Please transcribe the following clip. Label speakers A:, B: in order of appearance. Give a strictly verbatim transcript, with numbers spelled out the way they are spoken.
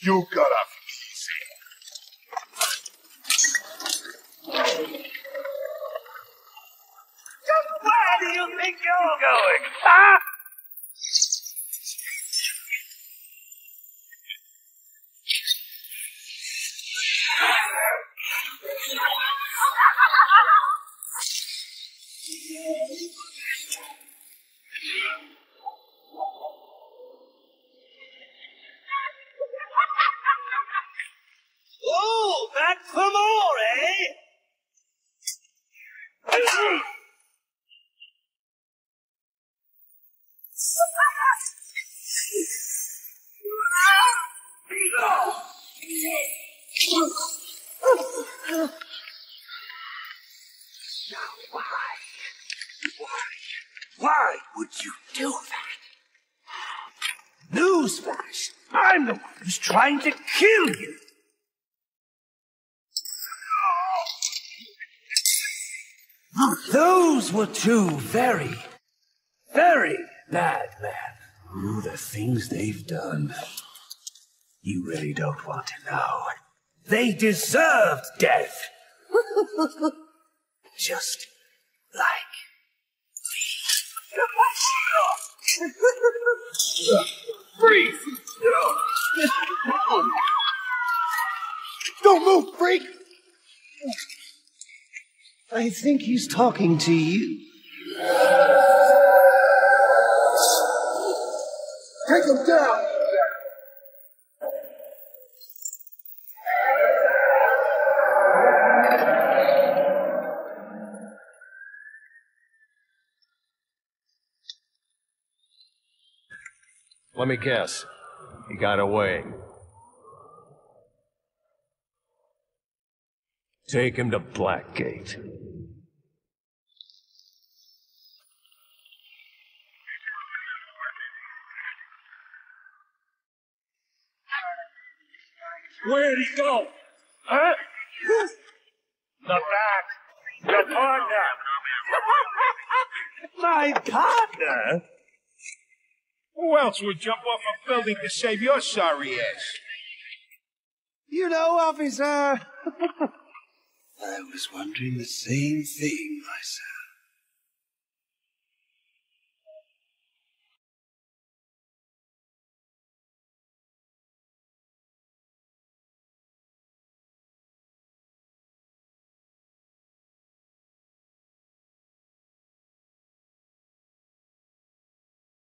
A: You got a easy.
B: Just where do you think you're going? Ah! Oh, back for more, eh? Now, why? Why? Why would you do that? Newsflash! I'm the one who's trying to kill you! Those were two very, very bad men. Ooh, the things they've done. You really don't want to know. They deserved death. Just like me. Freeze!
A: Don't move, freak!
C: I think he's talking to you.
A: Take him down!
D: Let me guess. He got away. Take him to Blackgate.
B: Where'd he go? Huh? The bat. Your partner. My partner?
E: Who else would jump off a building to save your sorry ass?
C: You know, officer. I was wondering the same thing myself.